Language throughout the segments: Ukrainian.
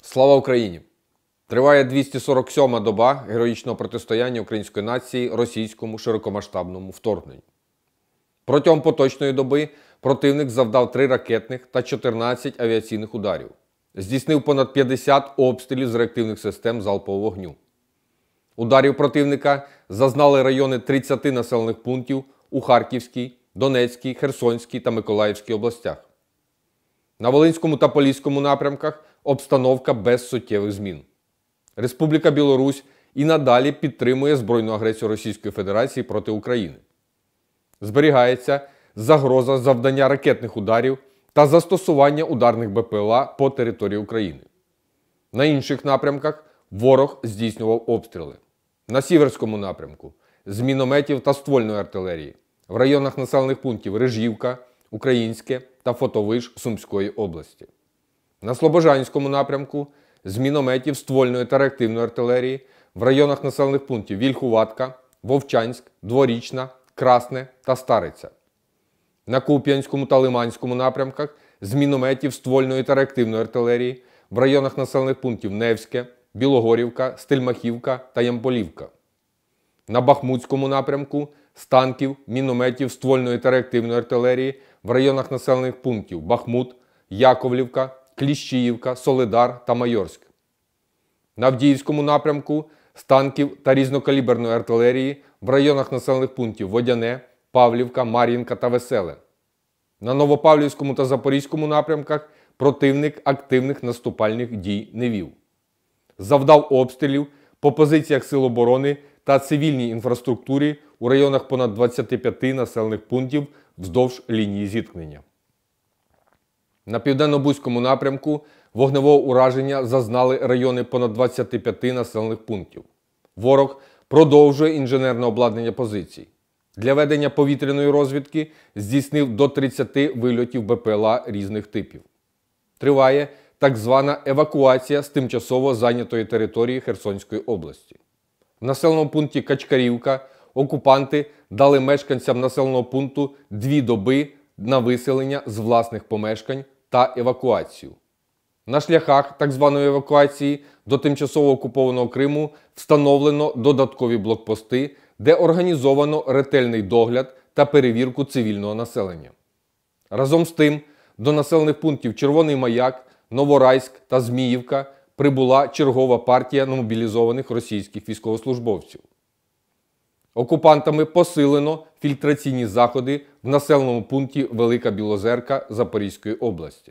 Слава Україні! Триває 247-ма доба героїчного протистояння української нації російському широкомасштабному вторгненню. Протягом поточної доби противник завдав 3 ракетних та 14 авіаційних ударів. Здійснив понад 50 обстрілів з реактивних систем залпового вогню. Ударів противника зазнали райони 30 населених пунктів у Харківській, Донецькій, Херсонській та Миколаївській областях. На Волинському та Поліському напрямках обстановка без суттєвих змін. Республіка Білорусь і надалі підтримує збройну агресію Російської Федерації проти України. Зберігається загроза завдання ракетних ударів та застосування ударних БПЛА по території України. На інших напрямках ворог здійснював обстріли. На Сіверському напрямку – з мінометів та ствольної артилерії, в районах населених пунктів Рижівка, Українське та Фотовиш Сумської області. На Слобожанському напрямку – з мінометів ствольної та реактивної артилерії, в районах населених пунктів Вільхуватка, Вовчанськ, Дворічна, Красне та Стариця. На Куп'янському та Лиманському напрямках – з мінометів ствольної та реактивної артилерії, в районах населених пунктів Невське, Білогорівка, Стельмахівка та Ямполівка. На Бахмутському напрямку – з танків, мінометів ствольної та реактивної артилерії, в районах населених пунктів Бахмут, Яковлівка, Кліщіївка, Солидар та Майорськ. На Авдіївському напрямку – з танків та різнокаліберної артилерії, в районах населених пунктів Водяне, Павлівка, Мар'їнка та Веселе. На Новопавлівському та Запорізькому напрямках противник активних наступальних дій не вів. Завдав обстрілів по позиціях Сил оборони та цивільній інфраструктурі у районах понад 25 населених пунктів вздовж лінії зіткнення. На Південно-Бузькому напрямку вогневого ураження зазнали райони понад 25 населених пунктів. Ворог продовжує інженерне обладнання позицій. Для ведення повітряної розвідки здійснив до 30 вильотів БПЛА різних типів. Триває так звана евакуація з тимчасово зайнятої території Херсонської області. В населеному пункті Качкарівка окупанти дали мешканцям населеного пункту 2 доби на виселення з власних помешкань та евакуацію. На шляхах так званої евакуації до тимчасово окупованого Криму встановлено додаткові блокпости, де організовано ретельний догляд та перевірку цивільного населення. Разом з тим, до населених пунктів Червоний Маяк, Новорайськ та Зміївка прибула чергова партія мобілізованих російських військовослужбовців. Окупантами посилено фільтраційні заходи в населеному пункті Велика Білозерка Запорізької області.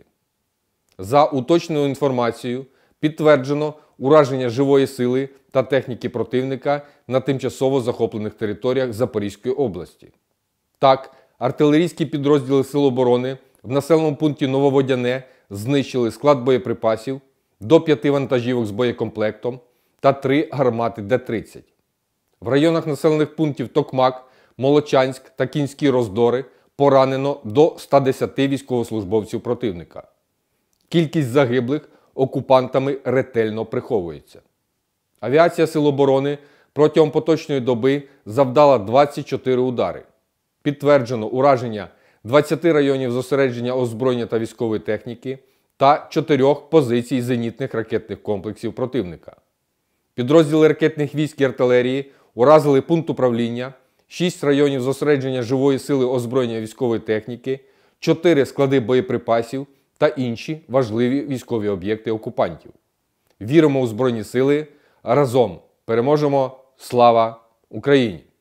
За уточненою інформацією, підтверджено ураження живої сили та техніки противника на тимчасово захоплених територіях Запорізької області. Так, артилерійські підрозділи Сил оборони в населеному пункті Нововодяне знищили склад боєприпасів, до 5 вантажівок з боєкомплектом та 3 гармати Д-30. В районах населених пунктів Токмак, Молочанськ та Кінські Роздори поранено до 110 військовослужбовців противника. Кількість загиблих окупантами ретельно приховується. Авіація Сил оборони протягом поточної доби завдала 24 удари. Підтверджено ураження 20 районів зосередження озброєння та військової техніки та 4 позицій зенітних ракетних комплексів противника. Підрозділи ракетних військ і артилерії уразили пункт управління, 6 районів зосередження живої сили озброєння військової техніки, 4 склади боєприпасів та інші важливі військові об'єкти окупантів. Віримо у Збройні сили, разом переможемо! Слава Україні!